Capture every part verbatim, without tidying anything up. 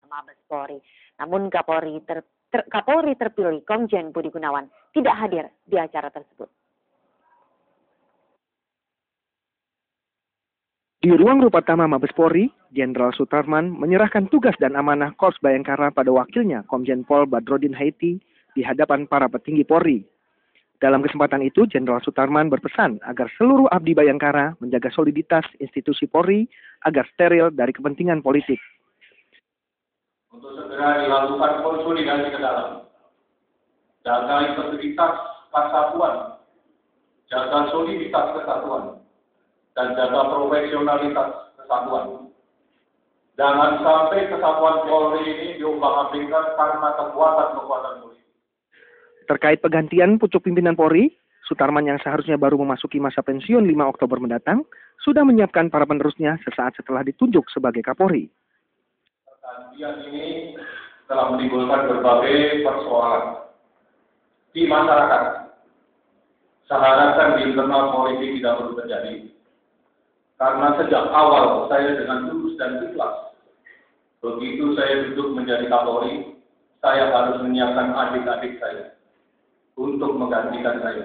Mabes Polri. Namun Kapolri, ter, ter, Kapolri terpilih Komjen Budi Gunawan tidak hadir di acara tersebut. Di ruang Rupatama Mabes Polri, Jenderal Sutarman menyerahkan tugas dan amanah Korps Bayangkara pada wakilnya Komjen Pol Badrodin Haiti di hadapan para petinggi Polri. Dalam kesempatan itu, Jenderal Sutarman berpesan agar seluruh abdi Bayangkara menjaga soliditas institusi Polri agar steril dari kepentingan politik. Untuk segera dilakukan konsolidasi ke dalam, jaga integritas kesatuan, jaga soliditas kesatuan, dan jaga profesionalitas kesatuan. Jangan sampai kesatuan Polri ini diumbang-ambingkan karena kekuatan-kekuatan politik. Terkait pergantian pucuk pimpinan Polri, Sutarman yang seharusnya baru memasuki masa pensiun lima Oktober mendatang, sudah menyiapkan para penerusnya sesaat setelah ditunjuk sebagai Kapolri. Pergantian ini telah menimbulkan berbagai persoalan di masyarakat. Seharusnya di internal Polri tidak perlu terjadi. Karena sejak awal saya dengan tulus dan ikhlas, begitu saya duduk menjadi Kapolri, saya harus menyiapkan adik-adik saya untuk menggantikan saya.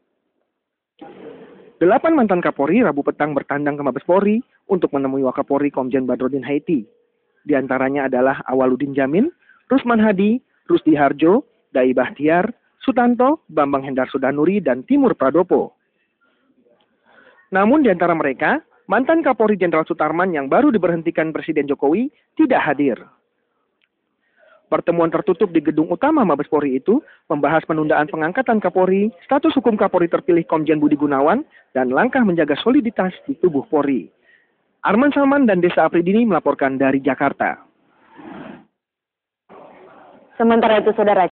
Delapan mantan Kapolri Rabu petang bertandang ke Mabes Polri untuk menemui Wakapolri Komjen Badrodin Haiti. Di antaranya adalah Awaludin Jamin, Rusman Hadi, Rusdi Harjo, Dai Bahtiar, Sutanto, Bambang Hendar Sudanuri, dan Timur Pradopo. Namun di antara mereka, mantan Kapolri Jenderal Sutarman yang baru diberhentikan Presiden Jokowi tidak hadir. Pertemuan tertutup di gedung utama Mabes Polri itu membahas penundaan pengangkatan Kapolri, status hukum Kapolri terpilih Komjen Budi Gunawan, dan langkah menjaga soliditas di tubuh Polri. Arman Salman dan Desa Apridini melaporkan dari Jakarta. Sementara itu, Saudara,